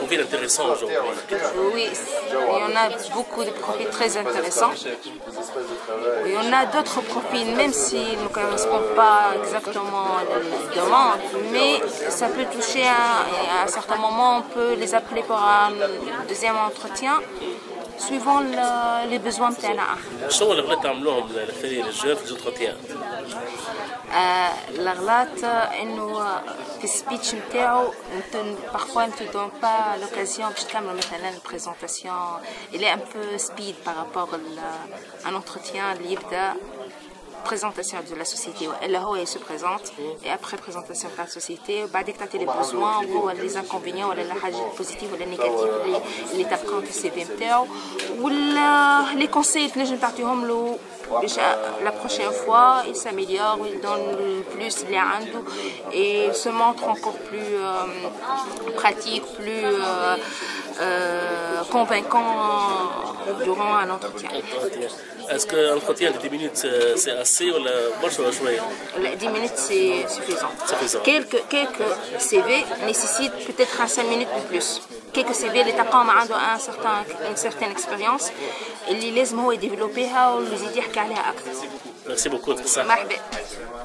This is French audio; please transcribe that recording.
profils intéressants aujourd'hui. Oui, il y en a beaucoup de profils très intéressants. Il y en a d'autres profils, même s'ils ne correspondent pas exactement à la demande, mais ça peut toucher à un certain moment, on peut les appeler pour un deuxième entretien, suivant les besoins de terrain. شنو الأغلاط تعملوهم للفريق الجواب في الانتروتيان؟ الأغلاط إنه في السبيتش نتاعو parfois ne te donne pas l'occasion باش تعمل مثلا البريزونتاسيون il est un peu speed par rapport à un entretien اللي يبدأ présentation de la société. Là, il se présente et après présentation de la société, بعدك تعطي les besoins ou les inconvénients ولا الحاجات positive ولا négative اللي تبقاو في السي في نتاعو ولا les conseils تنجم تعطيهم له باش la prochaine fois il s'améliore, il donne plus اللي عنده et se montre encore plus pratique, plus convaincant durant un entretien. Est-ce qu'un entretien de 10 minutes c'est assez ou la jouer? 10 minutes c'est suffisant. Quelques CV nécessitent peut-être 5 minutes de plus. Quelques CV اللي تلقاهم عنده une certaine expérience اللي لازم هو يديفلوبيها واللي يزيد يحكي عليها أكثر. Merci beaucoup. مرحبا.